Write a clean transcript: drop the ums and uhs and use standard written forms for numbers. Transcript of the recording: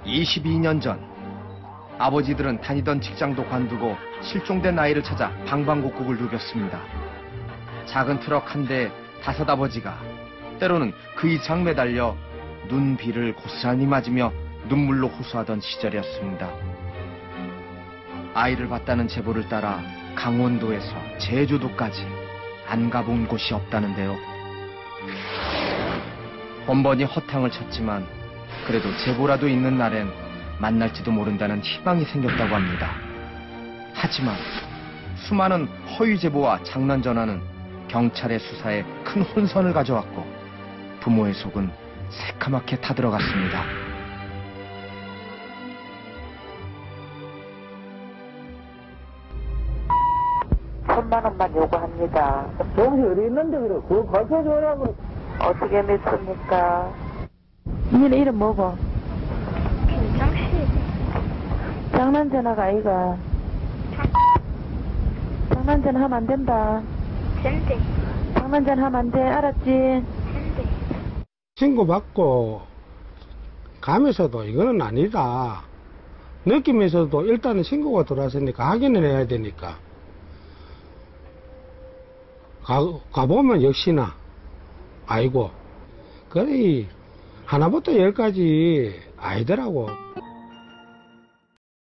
22년 전 아버지들은 다니던 직장도 관두고 실종된 아이를 찾아 방방곡곡을 누볐습니다. 작은 트럭 한 대에 5 아버지가 때로는 그 이상 매달려 눈, 비를 고스란히 맞으며 눈물로 호소하던 시절이었습니다. 아이를 봤다는 제보를 따라 강원도에서 제주도까지 안 가본 곳이 없다는데요. 번번이 허탕을 쳤지만 그래도 제보라도 있는 날엔 만날지도 모른다는 희망이 생겼다고 합니다. 하지만 수많은 허위 제보와 장난 전화는 경찰의 수사에 큰 혼선을 가져왔고 부모의 속은 새카맣게 타들어갔습니다. 천만 원만 요구합니다. 정신 어디 있는데 그래? 그거 가르쳐줘라고. 어떻게 믿습니까? 니네 이름 뭐고? 김정씨. 장난 전화가 아이가. 장난 전화 하면 안 된다. 젠데. 장난 전화 하면 안 돼. 알았지? 젠데. 신고받고 가면서도 이거는 아니다. 느끼면서도 일단은 신고가 들어왔으니까 확인을 해야 되니까. 가보면 역시나 아이고 그래 하나부터 10까지 아니더라고.